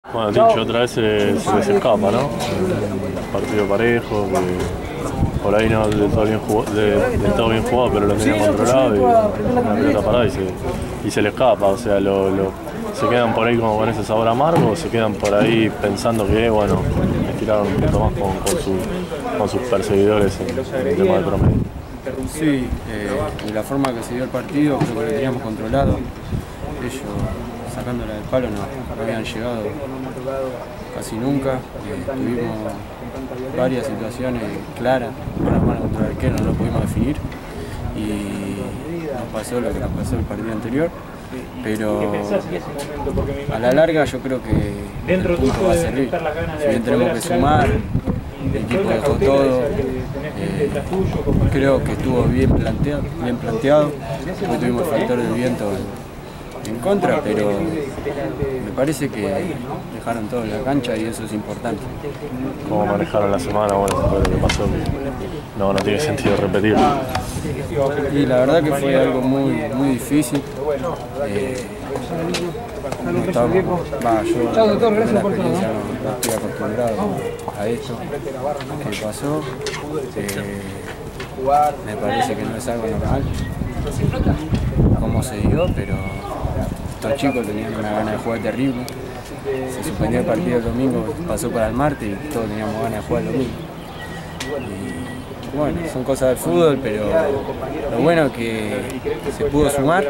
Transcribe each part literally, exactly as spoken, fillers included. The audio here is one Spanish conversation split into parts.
Bueno, Tincho, otra vez se, se les escapa, ¿no? Un partido parejo, que por ahí no del todo bien jugado, de, del todo bien jugado, pero lo tenía controlado y una pelota parada y se, y se le escapa. O sea, lo, lo, se quedan por ahí como con ese sabor amargo, o se quedan por ahí pensando que, bueno, estiraron un poco más con, con, su, con sus perseguidores en, en el tema de promedio. Sí, eh, de la forma que se dio el partido, creo que lo teníamos controlado. Ellos, sacándola del palo, no, no habían llegado casi nunca. Eh, tuvimos varias situaciones claras, mano a mano contra el arquero, no lo pudimos definir. Y nos pasó lo que nos pasó el partido anterior. Pero a la larga yo creo que el punto va a servir. Si bien tenemos que sumar, el equipo dejó todo. Eh, creo que estuvo bien planteado, bien planteado. Después tuvimos el factor del viento en contra, pero me parece que dejaron todo en la cancha y eso es importante. ¿Cómo manejaron la semana? Bueno, después de lo que pasó, no, no tiene sentido repetirlo. Y la verdad que fue algo muy, muy difícil. Eh, no estamos, va, yo en la experiencia no, no estoy acostumbrado a esto que pasó. Eh, me parece que no es algo normal como se dio, pero estos chicos tenían una gana de jugar terrible. Se suspendió el partido el domingo, pasó para el martes y todos teníamos ganas de jugar el domingo. Y, bueno, son cosas del fútbol, pero lo bueno es que se pudo sumar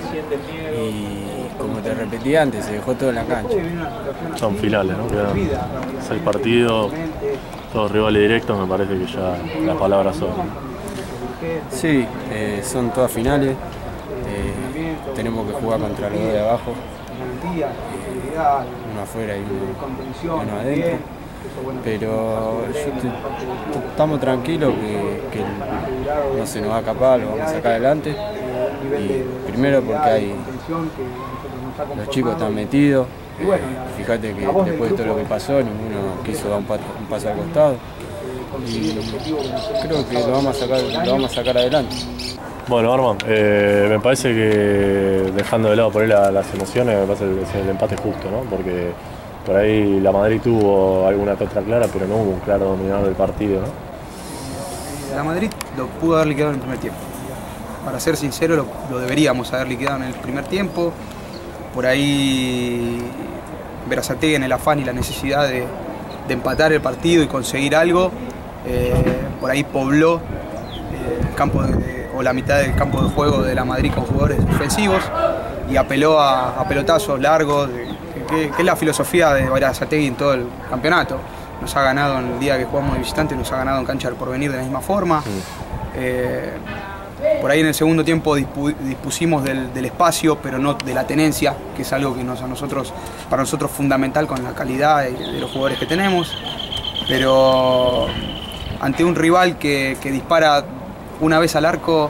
y, como te repetí antes, se dejó todo en la cancha. Son finales, ¿no? Quedan seis partidos, todos rivales directos, me parece que ya las palabras son. Sí, eh, son todas finales. Eh, tenemos que jugar contra los dos de abajo, eh, uno afuera y uno, uno adentro, pero yo estamos tranquilos que, que no se nos va a escapar, lo vamos a sacar adelante. Y primero porque hay los chicos están metidos, eh, fíjate que después de todo lo que pasó ninguno quiso dar un paso, un paso al costado y creo que lo vamos a sacar, lo vamos a sacar adelante. Bueno, Arman, eh, me parece que dejando de lado por ahí la, las emociones, me parece que el empate es justo, ¿no? Porque por ahí la Madrid tuvo alguna que otra clara, pero no hubo un claro dominador del partido, ¿no? La Madrid lo pudo haber liquidado en el primer tiempo. Para ser sincero, lo, lo deberíamos haber liquidado en el primer tiempo. Por ahí Berasategui, en el afán y la necesidad de, de empatar el partido y conseguir algo, eh, por ahí pobló eh, el campo de, o la mitad del campo de juego de la Madrid con jugadores defensivos y apeló a, a pelotazos largos, que, que es la filosofía de Berasategui en todo el campeonato. Nos ha ganado en el día que jugamos de visitante, nos ha ganado en cancha del Porvenir de la misma forma. Sí. Eh, por ahí en el segundo tiempo dispu dispusimos del, del espacio, pero no de la tenencia, que es algo que nos, a nosotros, para nosotros es fundamental con la calidad de, de los jugadores que tenemos. Pero ante un rival que, que dispara una vez al arco,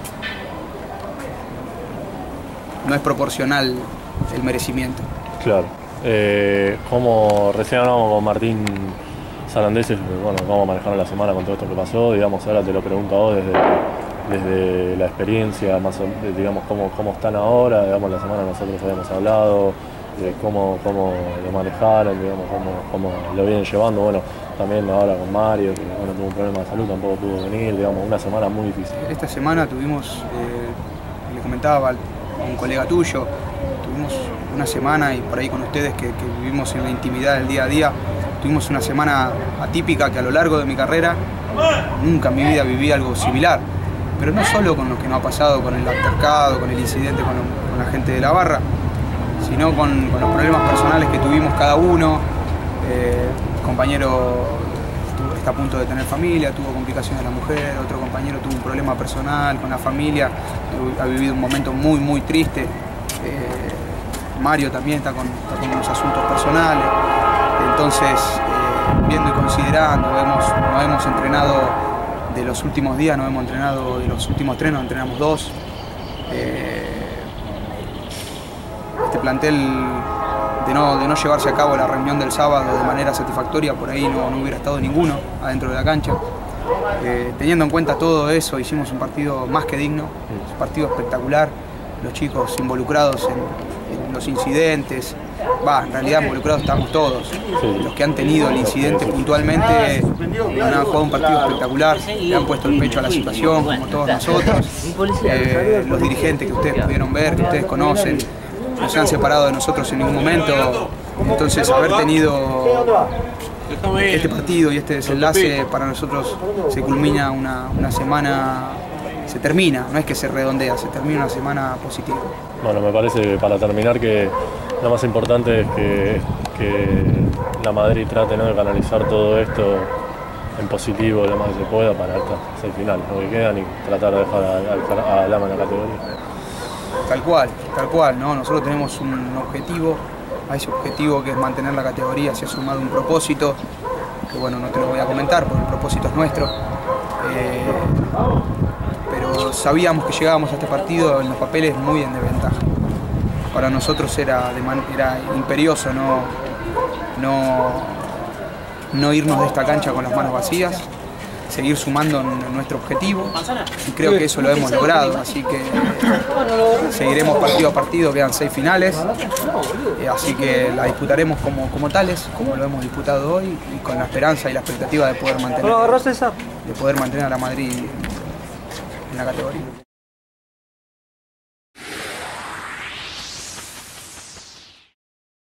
no es proporcional el merecimiento. Claro. Eh, como recién hablamos con Martín Sarandeses, bueno, cómo manejaron la semana con todo esto que pasó, digamos, ahora te lo pregunto a vos desde, desde la experiencia, más digamos, cómo, cómo están ahora, digamos, la semana nosotros habíamos hablado, de cómo, cómo lo manejaron, digamos, cómo, cómo lo vienen llevando, bueno, también ahora con Mario, que bueno, tuvo un problema de salud, tampoco pudo venir, digamos, una semana muy difícil. Esta semana tuvimos, eh, le comentaba a un colega tuyo, tuvimos una semana y por ahí con ustedes que, que vivimos en la intimidad del día a día, tuvimos una semana atípica que a lo largo de mi carrera nunca en mi vida viví algo similar, pero no solo con lo que nos ha pasado, con el altercado, con el incidente con, con la gente de la barra, sino con, con los problemas personales que tuvimos cada uno. Eh, el compañero está a punto de tener familia, tuvo complicaciones de la mujer, otro compañero tuvo un problema personal con la familia, ha vivido un momento muy muy triste. Eh, Mario también está con, está con unos asuntos personales, entonces eh, viendo y considerando, hemos, nos hemos entrenado de los últimos días, nos hemos entrenado de los últimos tres, nos entrenamos dos. Eh, este plantel de no, de no llevarse a cabo la reunión del sábado de manera satisfactoria, por ahí no, no hubiera estado ninguno adentro de la cancha. Eh, teniendo en cuenta todo eso, hicimos un partido más que digno, un partido espectacular, los chicos involucrados en, en los incidentes, va, en realidad involucrados estamos todos. Sí. Los que han tenido el incidente puntualmente han jugado un partido espectacular, le han puesto el pecho a la situación, como todos nosotros. Eh, los dirigentes que ustedes pudieron ver, que ustedes conocen, no se han separado de nosotros en ningún momento. Entonces, haber tenido este partido y este desenlace para nosotros se culmina una, una semana, se termina, no es que se redondea, se termina una semana positiva. Bueno, me parece para terminar que lo más importante es que, que la Madrid trate, ¿no?, de canalizar todo esto en positivo lo más que se pueda para estas seis finales, lo que quedan, y tratar de dejar a, a, a Lama en la categoría. Tal cual, tal cual, ¿no? Nosotros tenemos un objetivo, a ese objetivo que es mantener la categoría se ha sumado un propósito, que bueno, no te lo voy a comentar porque el propósito es nuestro, eh, pero sabíamos que llegábamos a este partido en los papeles muy en desventaja. Para nosotros era, de man era imperioso no, no, no irnos de esta cancha con las manos vacías, seguir sumando en nuestro objetivo, y creo que eso lo hemos logrado, así que seguiremos partido a partido, quedan seis finales, así que la disputaremos como, como tales, como lo hemos disputado hoy, y con la esperanza y la expectativa de poder mantener, de poder mantener a la Madrid en la categoría.